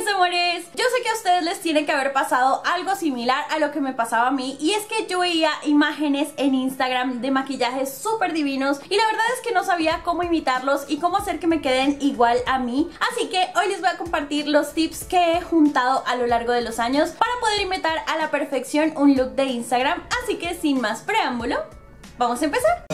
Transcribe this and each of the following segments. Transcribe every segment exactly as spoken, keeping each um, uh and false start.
mis amores, yo sé que a ustedes les tiene que haber pasado algo similar a lo que me pasaba a mí, y es que yo veía imágenes en Instagram de maquillajes súper divinos y la verdad es que no sabía cómo imitarlos y cómo hacer que me queden igual a mí, así que hoy les voy a compartir los tips que he juntado a lo largo de los años para poder imitar a la perfección un look de Instagram, así que sin más preámbulo, vamos a empezar.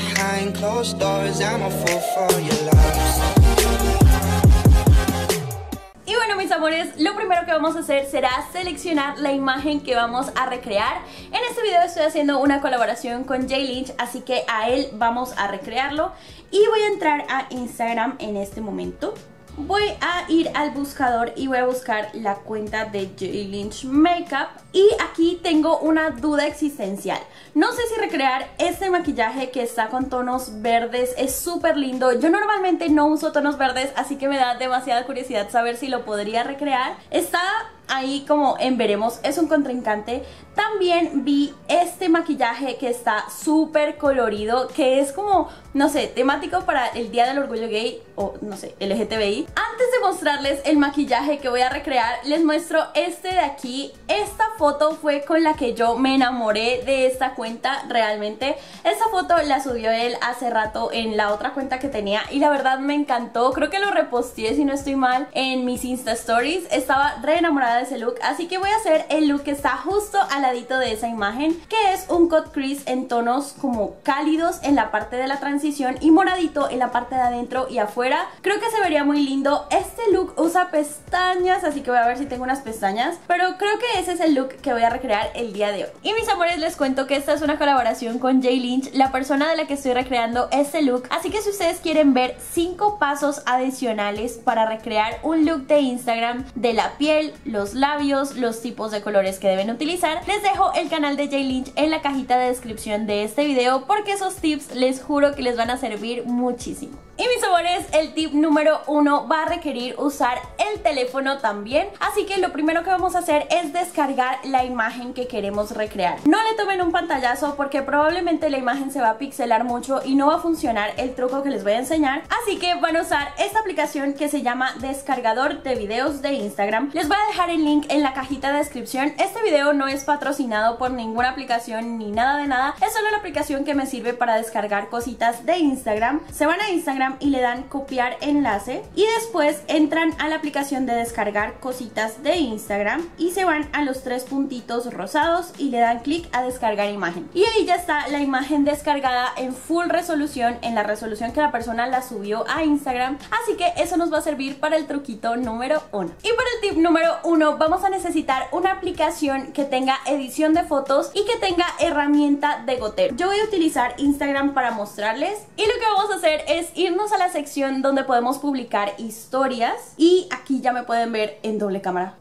Y bueno, mis amores, lo primero que vamos a hacer será seleccionar la imagen que vamos a recrear. En este video estoy haciendo una colaboración con Jay Lynch, así que a él vamos a recrearlo. Y voy a entrar a Instagram en este momento. Voy a ir al buscador y voy a buscar la cuenta de Jay Lynch Makeup. Y aquí tengo una duda existencial. No sé si recrear este maquillaje que está con tonos verdes. Es súper lindo. Yo normalmente no uso tonos verdes, así que me da demasiada curiosidad saber si lo podría recrear. Está ahí como en veremos, es un contrincante. También vi este maquillaje que está súper colorido, que es como, no sé, temático para el Día del Orgullo Gay o no sé, L G T B I. Antes de mostrarles el maquillaje que voy a recrear, les muestro este de aquí. Esta foto fue con la que yo me enamoré de esta cuenta realmente. Esta foto la subió él hace rato en la otra cuenta que tenía y la verdad me encantó. Creo que lo reposteé, si no estoy mal, en mis Insta Stories. Estaba re enamorada de ese look, así que voy a hacer el look que está justo al ladito de esa imagen, que es un cut crease en tonos como cálidos en la parte de la transición y moradito en la parte de adentro y afuera. Creo que se vería muy lindo. Este look usa pestañas, así que voy a ver si tengo unas pestañas, pero creo que ese es el look que voy a recrear el día de hoy. Y mis amores, les cuento que esta es una colaboración con Jay Lynch, la persona de la que estoy recreando este look, así que si ustedes quieren ver cinco pasos adicionales para recrear un look de Instagram de la piel, los labios, los tipos de colores que deben utilizar, les dejo el canal de Jay Lynch en la cajita de descripción de este video, porque esos tips les juro que les van a servir muchísimo. Y mis amores, el tip número uno va a requerir usar el teléfono también, así que lo primero que vamos a hacer es descargar la imagen que queremos recrear. No le tomen un pantallazo porque probablemente la imagen se va a pixelar mucho y no va a funcionar el truco que les voy a enseñar, así que van a usar esta aplicación que se llama Descargador de Videos de Instagram. Les voy a dejar el link en la cajita de descripción. Este video no es patrocinado por ninguna aplicación ni nada de nada, es solo la aplicación que me sirve para descargar cositas de Instagram. Se van a Instagram y le dan copiar enlace y después entran a la aplicación de descargar cositas de Instagram y se van a los tres puntitos rosados y le dan clic a descargar imagen, y ahí ya está la imagen descargada en full resolución, en la resolución que la persona la subió a Instagram, así que eso nos va a servir para el truquito número uno. Y para el tip número uno vamos a necesitar una aplicación que tenga edición de fotos y que tenga herramienta de gotero. Yo voy a utilizar Instagram para mostrarles, y lo que vamos a hacer es irnos a la sección donde podemos publicar historias, y aquí ya me pueden ver en doble cámara.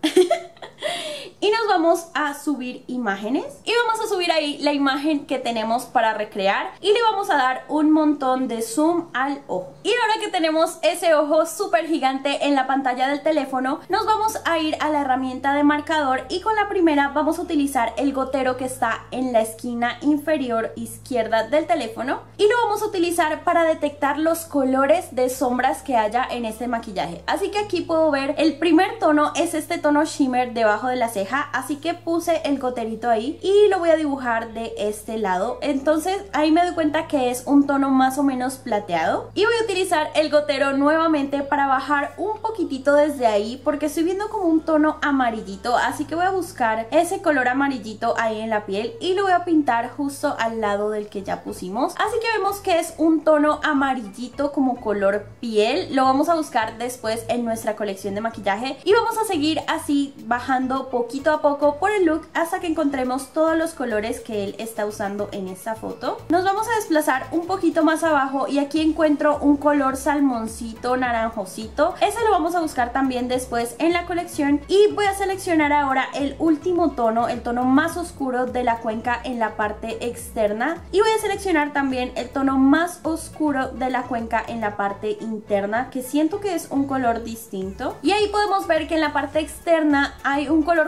Y nos vamos a subir imágenes y vamos a subir ahí la imagen que tenemos para recrear y le vamos a dar un montón de zoom al ojo. Y ahora que tenemos ese ojo súper gigante en la pantalla del teléfono, nos vamos a ir a la herramienta de marcador y con la primera vamos a utilizar el gotero que está en la esquina inferior izquierda del teléfono y lo vamos a utilizar para detectar los colores de sombras que haya en este maquillaje. Así que aquí puedo ver el primer tono es este tono shimmer debajo de la ceja, así que puse el goterito ahí y lo voy a dibujar de este lado. Entonces ahí me doy cuenta que es un tono más o menos plateado y voy a utilizar el gotero nuevamente para bajar un poquitito desde ahí porque estoy viendo como un tono amarillito, así que voy a buscar ese color amarillito ahí en la piel y lo voy a pintar justo al lado del que ya pusimos. Así que vemos que es un tono amarillito como color piel. Lo vamos a buscar después en nuestra colección de maquillaje y vamos a seguir así bajando poquito a poco por el look hasta que encontremos todos los colores que él está usando en esta foto. Nos vamos a desplazar un poquito más abajo y aquí encuentro un color salmoncito naranjosito. Ese lo vamos a buscar también después en la colección y voy a seleccionar ahora el último tono, el tono más oscuro de la cuenca en la parte externa, y voy a seleccionar también el tono más oscuro de la cuenca en la parte interna, que siento que es un color distinto, y ahí podemos ver que en la parte externa hay un color como rojo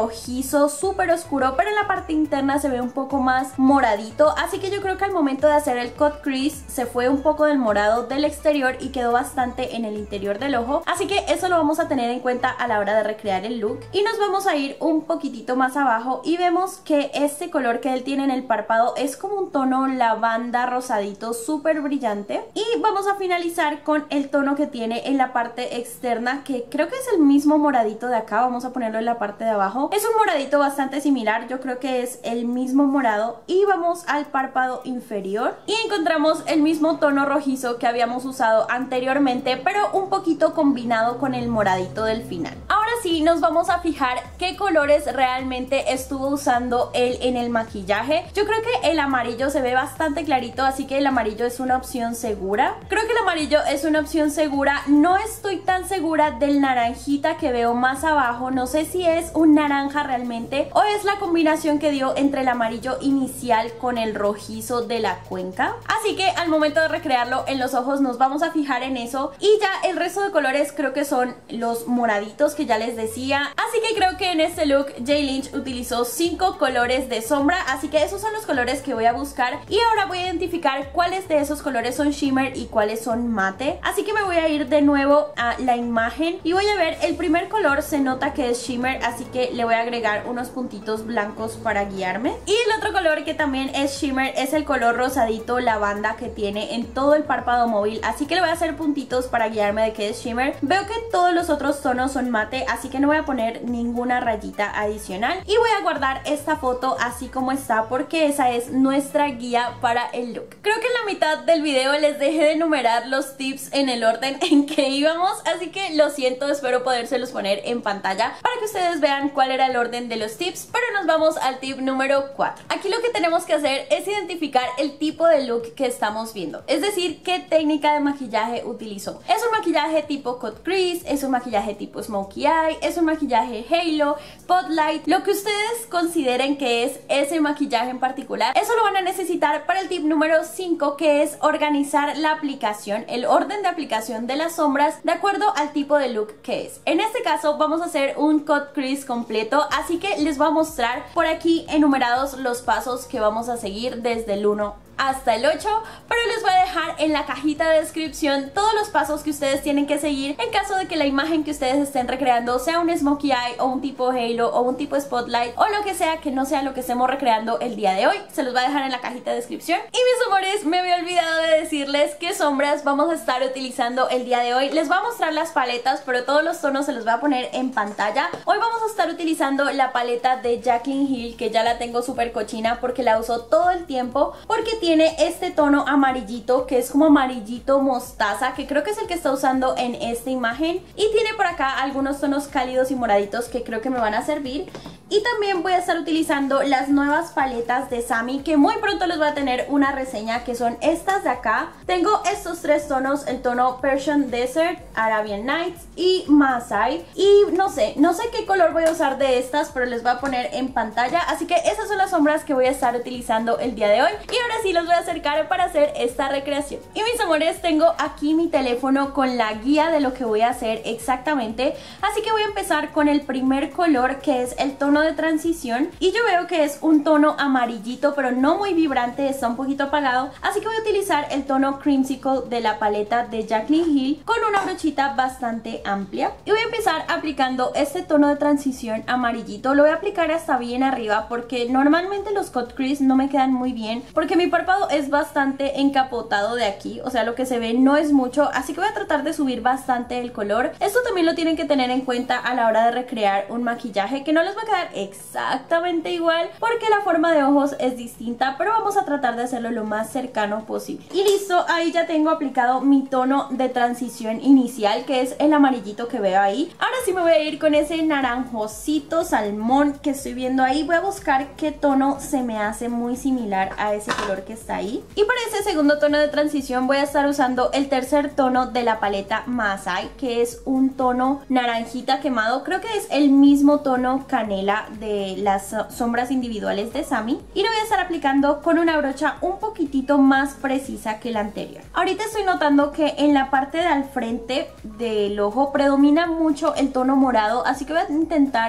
rojizo súper oscuro, pero en la parte interna se ve un poco más moradito, así que yo creo que al momento de hacer el cut crease se fue un poco del morado del exterior y quedó bastante en el interior del ojo, así que eso lo vamos a tener en cuenta a la hora de recrear el look. Y nos vamos a ir un poquitito más abajo y vemos que este color que él tiene en el párpado es como un tono lavanda rosadito súper brillante, y vamos a finalizar con el tono que tiene en la parte externa, que creo que es el mismo moradito de acá. Vamos a ponerlo en la parte de abajo. Es un moradito bastante similar, yo creo que es el mismo morado, y vamos al párpado inferior y encontramos el mismo tono rojizo que habíamos usado anteriormente, pero un poquito combinado con el moradito del final. Ahora sí nos vamos a fijar qué colores realmente estuvo usando él en el maquillaje. Yo creo que el amarillo se ve bastante clarito, así que el amarillo es una opción segura. Creo que el amarillo es una opción segura. No estoy tan segura del naranjita que veo más abajo, no sé si es un naranja realmente o es la combinación que dio entre el amarillo inicial con el rojizo de la cuenca, así que al momento de recrearlo en los ojos nos vamos a fijar en eso. Y ya el resto de colores creo que son los moraditos que ya les decía, así que creo que en este look Jay Lynch utilizó cinco colores de sombra, así que esos son los colores que voy a buscar, y ahora voy a identificar cuáles de esos colores son shimmer y cuáles son mate. Así que me voy a ir de nuevo a la imagen y voy a ver, el primer color se nota que es shimmer, así que le voy a agregar unos puntitos blancos para guiarme. Y el otro color que también es shimmer es el color rosadito lavanda que tiene en todo el párpado móvil, así que le voy a hacer puntitos para guiarme de que es shimmer. Veo que todos los otros tonos son mate, así que no voy a poner ninguna rayita adicional, y voy a guardar esta foto así como está porque esa es nuestra guía para el look. Creo que en la mitad del video les dejé de enumerar los tips en el orden en que íbamos, así que lo siento, espero podérselos poner en pantalla para que ustedes vean cuál era el orden de los tips, pero nos vamos al tip número cuatro. Aquí lo que tenemos que hacer es identificar el tipo de look que estamos viendo, es decir, qué técnica de maquillaje utilizó. ¿Es un maquillaje tipo cut crease? ¿Es un maquillaje tipo smokey eye? ¿Es un maquillaje halo, spotlight? Lo que ustedes consideren que es ese maquillaje en particular, eso lo van a necesitar para el tip número cinco, que es organizar la aplicación, el orden de aplicación de las sombras de acuerdo al tipo de look que es. En este caso vamos a hacer un cut crease completo, así que les voy a mostrar por aquí enumerados los pasos que vamos a seguir desde el uno hasta el ocho, pero les voy a dejar en la cajita de descripción todos los pasos que ustedes tienen que seguir en caso de que la imagen que ustedes estén recreando sea un smokey eye o un tipo halo o un tipo spotlight o lo que sea que no sea lo que estemos recreando el día de hoy. Se los voy a dejar en la cajita de descripción. Y mis amores, me había olvidado de decirles qué sombras vamos a estar utilizando el día de hoy. Les voy a mostrar las paletas, pero todos los tonos se los voy a poner en pantalla. Hoy vamos a estar utilizando la paleta de Jaclyn Hill, que ya la tengo súper cochina porque la uso todo el tiempo, porque tiene Tiene este tono amarillito que es como amarillito mostaza, que creo que es el que está usando en esta imagen, y tiene por acá algunos tonos cálidos y moraditos que creo que me van a servir. Y también voy a estar utilizando las nuevas paletas de Sammy, que muy pronto les voy a tener una reseña, que son estas de acá. Tengo estos tres tonos, el tono Persian Desert, Arabian Nights y Masai, y no sé, no sé qué color voy a usar de estas, pero les voy a poner en pantalla. Así que esas son las sombras que voy a estar utilizando el día de hoy, y ahora sí los voy a acercar para hacer esta recreación. Y mis amores, tengo aquí mi teléfono con la guía de lo que voy a hacer exactamente, así que voy a empezar con el primer color, que es el tono de transición, y yo veo que es un tono amarillito pero no muy vibrante, está un poquito apagado, así que voy a utilizar el tono Creamsicle de la paleta de Jaclyn Hill con una brochita bastante amplia, y voy a empezar aplicando este tono de transición amarillito. Lo voy a aplicar hasta bien arriba porque normalmente los cut crease no me quedan muy bien porque mi párpado es bastante encapotado de aquí, o sea, lo que se ve no es mucho, así que voy a tratar de subir bastante el color. Esto también lo tienen que tener en cuenta a la hora de recrear un maquillaje, que no les va a quedar exactamente igual porque la forma de ojos es distinta, pero vamos a tratar de hacerlo lo más cercano posible. Y listo, ahí ya tengo aplicado mi tono de transición inicial, que es el amarillito que veo ahí. Ahora sí me voy a ir con ese naranjosito salmón que estoy viendo ahí. Voy a buscar qué tono se me hace muy similar a ese color que está ahí. Y para ese segundo tono de transición voy a estar usando el tercer tono de la paleta Masai, que es un tono naranjita quemado. Creo que es el mismo tono canela de las sombras individuales de Sammy, y lo voy a estar aplicando con una brocha un poquitito más precisa que la anterior. Ahorita estoy notando que en la parte de al frente del ojo predomina mucho el tono morado, así que voy a intentar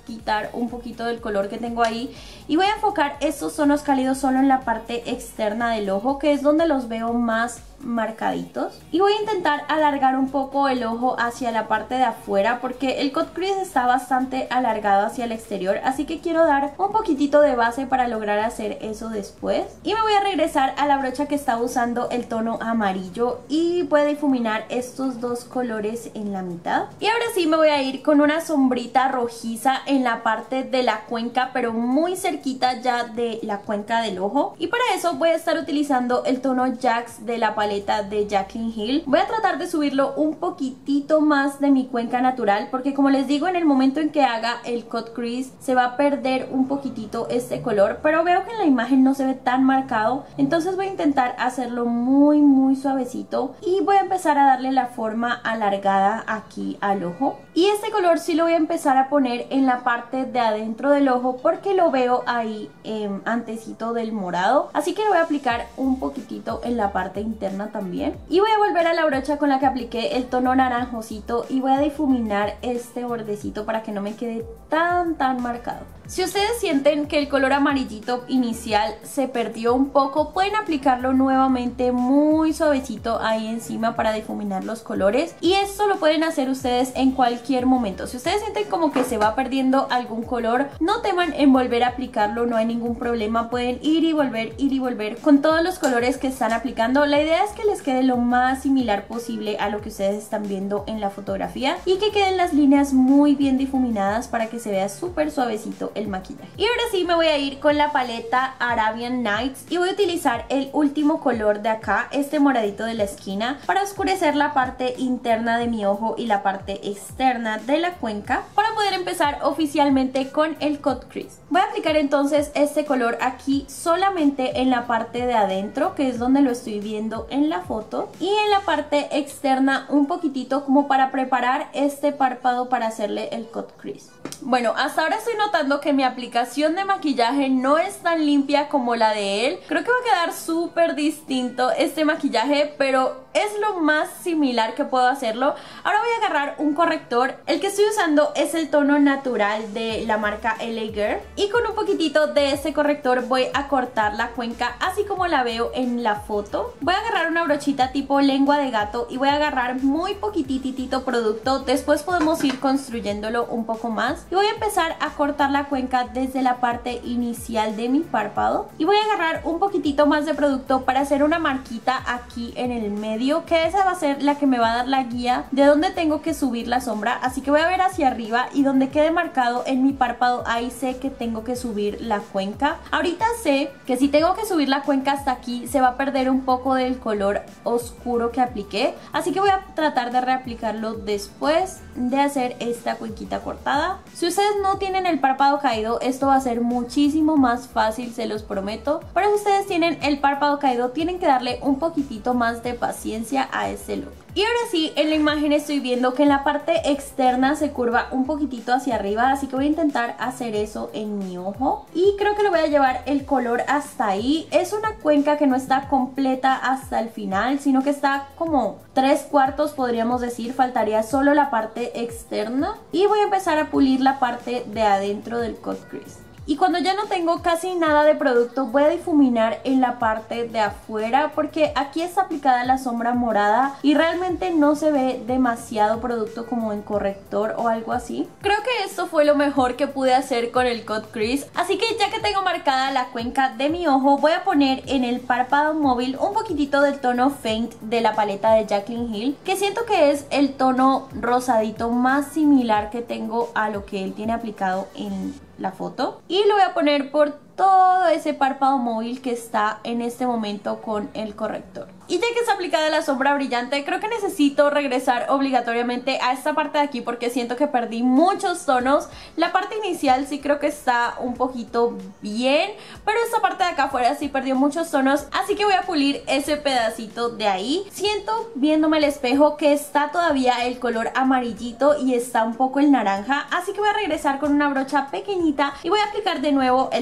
quitar un poquito del color que tengo ahí y voy a enfocar estos tonos cálidos solo en la parte externa del ojo, que es donde los veo más marcaditos, y voy a intentar alargar un poco el ojo hacia la parte de afuera porque el cut crease está bastante alargado hacia el exterior, así que quiero dar un poquitito de base para lograr hacer eso después. Y me voy a regresar a la brocha que estaba usando el tono amarillo y voy a difuminar estos dos colores en la mitad. Y ahora sí me voy a ir con una sombrita rojiza en la parte de la cuenca, pero muy cerquita ya de la cuenca del ojo, y para eso voy a estar utilizando el tono Jax de la paleta de Jaclyn Hill. Voy a tratar de subirlo un poquitito más de mi cuenca natural porque, como les digo, en el momento en que haga el cut crease se va a perder un poquitito este color, pero veo que en la imagen no se ve tan marcado, entonces voy a intentar hacerlo muy muy suavecito y voy a empezar a darle la forma alargada aquí al ojo. Y este color sí lo voy a empezar a poner en la parte de adentro del ojo porque lo veo ahí eh, antecito del morado, así que lo voy a aplicar un poquitito en la parte interna también. Y voy a volver a la brocha con la que apliqué el tono naranjosito y voy a difuminar este bordecito para que no me quede tan tan marcado. Si ustedes sienten que el color amarillito inicial se perdió un poco, pueden aplicarlo nuevamente muy suavecito ahí encima para difuminar los colores, y esto lo pueden hacer ustedes en cualquier momento. Si ustedes sienten como que se va perdiendo algún color, no teman en volver a aplicarlo, no hay ningún problema, pueden ir y volver, ir y volver con todos los colores que están aplicando. La idea es que les quede lo más similar posible a lo que ustedes están viendo en la fotografía y que queden las líneas muy bien difuminadas para que se vea súper suavecito el maquillaje. Y ahora sí me voy a ir con la paleta Arabian Nights y voy a utilizar el último color de acá, este moradito de la esquina, para oscurecer la parte interna de mi ojo y la parte externa de la cuenca para poder empezar oficialmente con el cut crease. Voy a aplicar entonces este color aquí solamente en la parte de adentro, que es donde lo estoy viendo en la foto, y en la parte externa un poquitito como para preparar este párpado para hacerle el cut crease. Bueno, hasta ahora estoy notando que mi aplicación de maquillaje no es tan limpia como la de él. Creo que va a quedar súper distinto este maquillaje, pero es lo más similar que puedo hacerlo. Ahora voy a agarrar un corrector. El que estoy usando es el tono natural de la marca L A Girl, y con un poquitito de este corrector voy a cortar la cuenca así como la veo en la foto. Voy a agarrar una brochita tipo lengua de gato y voy a agarrar muy poquititito producto. Después podemos ir construyéndolo un poco más. Y voy a empezar a cortar la cuenca desde la parte inicial de mi párpado. Y voy a agarrar un poquitito más de producto para hacer una marquita aquí en el medio, que esa va a ser la que me va a dar la guía de dónde tengo que subir la sombra. Así que voy a ver hacia arriba y donde quede marcado en mi párpado, ahí sé que tengo que subir la cuenca. Ahorita sé que si tengo que subir la cuenca hasta aquí, se va a perder un poco del color oscuro que apliqué. Así que voy a tratar de reaplicarlo después de hacer esta cuenquita cortada. Si ustedes no tienen el párpado caído, esto va a ser muchísimo más fácil, se los prometo. Pero si ustedes tienen el párpado caído, tienen que darle un poquitito más de paciencia a este look. Y ahora sí, en la imagen estoy viendo que en la parte externa se curva un poquitito hacia arriba, así que voy a intentar hacer eso en mi ojo. Y creo que le voy a llevar el color hasta ahí. Es una cuenca que no está completa hasta el final, sino que está como tres cuartos, podríamos decir. Faltaría solo la parte externa. Y voy a empezar a pulir la parte de adentro del cut crease. Y cuando ya no tengo casi nada de producto, voy a difuminar en la parte de afuera, porque aquí está aplicada la sombra morada y realmente no se ve demasiado producto como en corrector o algo así. Creo que esto fue lo mejor que pude hacer con el cut crease, así que ya que tengo marcada la cuenca de mi ojo, voy a poner en el párpado móvil un poquitito del tono Faint de la paleta de Jaclyn Hill, que siento que es el tono rosadito más similar que tengo a lo que él tiene aplicado en la foto, y lo voy a poner por todo ese párpado móvil que está en este momento con el corrector. Y ya que está aplicada la sombra brillante, creo que necesito regresar obligatoriamente a esta parte de aquí porque siento que perdí muchos tonos. La parte inicial sí creo que está un poquito bien, pero esta parte de acá afuera sí perdió muchos tonos, así que voy a pulir ese pedacito de ahí. Siento, viéndome al espejo, que está todavía el color amarillito y está un poco el naranja, así que voy a regresar con una brocha pequeñita y voy a aplicar de nuevo el tono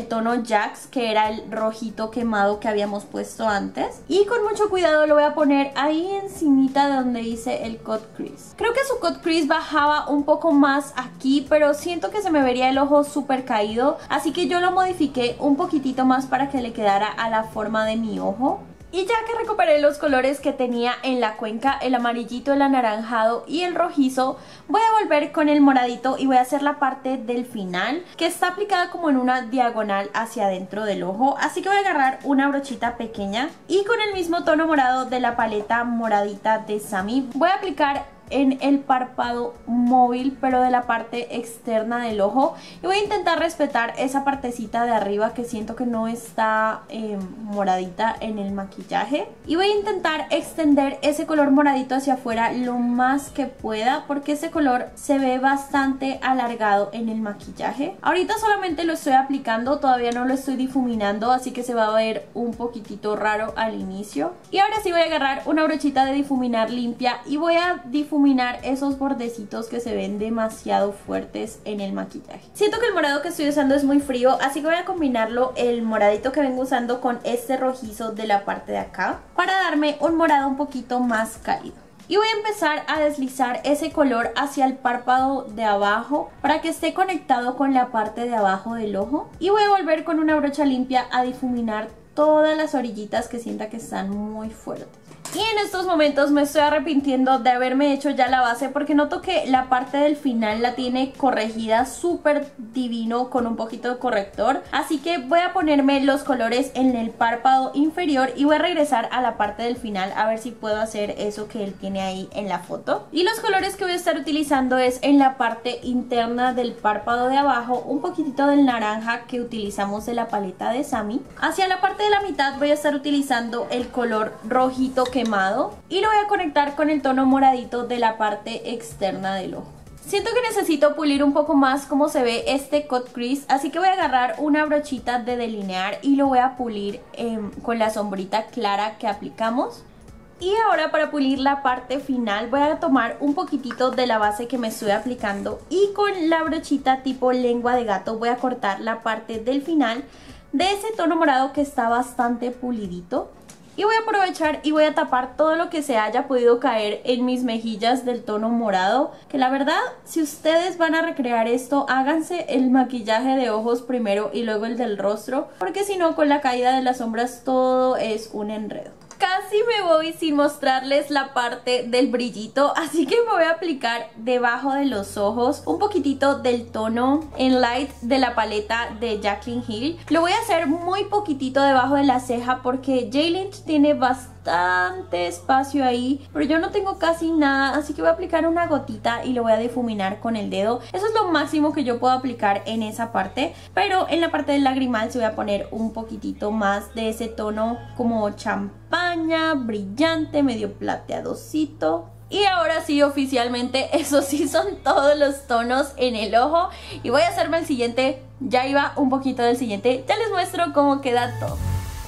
Jax, que era el rojito quemado que habíamos puesto antes. Y con mucho cuidado lo voy a poner ahí encimita de donde dice el cut crease. Creo que su cut crease bajaba un poco más aquí, pero siento que se me vería el ojo súper caído, así que yo lo modifiqué un poquitito más para que le quedara a la forma de mi ojo. Y ya que recuperé los colores que tenía en la cuenca, el amarillito, el anaranjado y el rojizo, voy a volver con el moradito y voy a hacer la parte del final, que está aplicada como en una diagonal hacia adentro del ojo. Así que voy a agarrar una brochita pequeña y con el mismo tono morado de la paleta moradita de Sammy voy a aplicar en el párpado móvil, pero de la parte externa del ojo, y voy a intentar respetar esa partecita de arriba que siento que no está eh, moradita en el maquillaje, y voy a intentar extender ese color moradito hacia afuera lo más que pueda porque ese color se ve bastante alargado en el maquillaje. Ahorita solamente lo estoy aplicando, todavía no lo estoy difuminando, así que se va a ver un poquitito raro al inicio. Y ahora sí voy a agarrar una brochita de difuminar limpia y voy a difuminar esos bordecitos que se ven demasiado fuertes en el maquillaje. Siento que el morado que estoy usando es muy frío, así que voy a combinarlo, el moradito que vengo usando, con este rojizo de la parte de acá para darme un morado un poquito más cálido. Y voy a empezar a deslizar ese color hacia el párpado de abajo para que esté conectado con la parte de abajo del ojo. Y voy a volver con una brocha limpia a difuminar todas las orillitas que sienta que están muy fuertes. Y en estos momentos me estoy arrepintiendo de haberme hecho ya la base porque noto que la parte del final la tiene corregida súper divino con un poquito de corrector. Así que voy a ponerme los colores en el párpado inferior y voy a regresar a la parte del final a ver si puedo hacer eso que él tiene ahí en la foto. Y los colores que voy a estar utilizando es en la parte interna del párpado de abajo, un poquitito del naranja que utilizamos de la paleta de Sammy. Hacia la parte de la mitad voy a estar utilizando el color rojito que quemado y lo voy a conectar con el tono moradito de la parte externa del ojo. Siento que necesito pulir un poco más cómo se ve este cut crease, así que voy a agarrar una brochita de delinear y lo voy a pulir eh, con la sombrita clara que aplicamos. Y ahora, para pulir la parte final, voy a tomar un poquitito de la base que me estoy aplicando y con la brochita tipo lengua de gato voy a cortar la parte del final de ese tono morado que está bastante pulidito. Y voy a aprovechar y voy a tapar todo lo que se haya podido caer en mis mejillas del tono morado. Que la verdad, si ustedes van a recrear esto, háganse el maquillaje de ojos primero y luego el del rostro, porque si no, con la caída de las sombras todo es un enredo. Casi me voy sin mostrarles la parte del brillito, así que me voy a aplicar debajo de los ojos un poquitito del tono en light de la paleta de Jaclyn Hill. Lo voy a hacer muy poquitito debajo de la ceja porque J. Lynch tiene bastante espacio ahí, pero yo no tengo casi nada, así que voy a aplicar una gotita y lo voy a difuminar con el dedo. Eso es lo máximo que yo puedo aplicar en esa parte, pero en la parte del lagrimal se voy a poner un poquitito más de ese tono como champaña, brillante, medio plateadosito. Y ahora sí, oficialmente, esos sí son todos los tonos en el ojo. Y voy a hacerme el siguiente, ya iba un poquito del siguiente, ya les muestro cómo queda todo.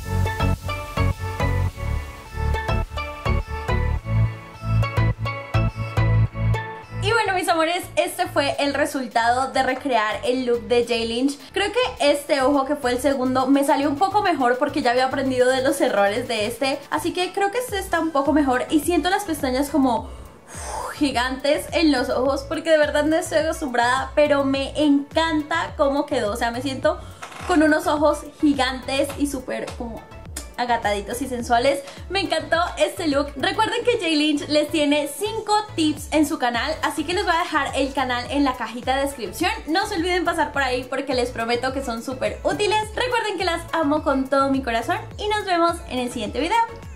Y bueno, mis amores, este fue el resultado de recrear el look de J. Lynch. Creo que este ojo, que fue el segundo, me salió un poco mejor porque ya había aprendido de los errores de este. Así que creo que este está un poco mejor y siento las pestañas como uf, gigantes en los ojos porque de verdad no estoy acostumbrada, pero me encanta cómo quedó. O sea, me siento con unos ojos gigantes y súper como agataditos y sensuales. Me encantó este look. Recuerden que J. Lynch les tiene cinco tips en su canal, así que les voy a dejar el canal en la cajita de descripción. No se olviden pasar por ahí porque les prometo que son súper útiles. Recuerden que las amo con todo mi corazón y nos vemos en el siguiente video.